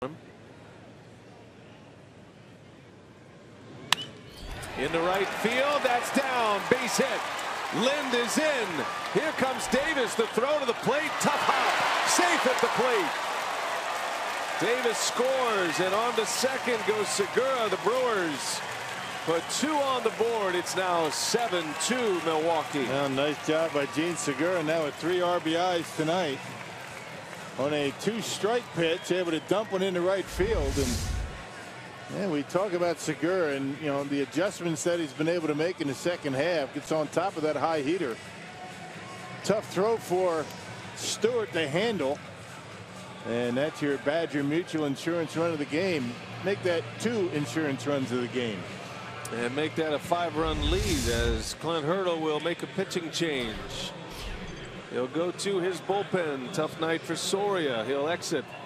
Into right field, that's down, base hit. Lind is in. Here comes Davis, the throw to the plate, tough hop, safe at the plate. Davis scores, and on to second goes Segura. The Brewers put 2 on the board. It's now 7-2 Milwaukee. Well, nice job by Gene Segura. Now with 3 RBIs tonight on a 2-strike pitch, able to dump one into right field. And we talk about Segura and the adjustments that he's been able to make in the second half. Gets on top of that high heater. Tough throw for Stewart to handle. And that's your Badger Mutual insurance run of the game. Make that 2 insurance runs of the game. And make that a 5-run lead as Clint Hurdle will make a pitching change. He'll go to his bullpen. Tough night for Soria. He'll exit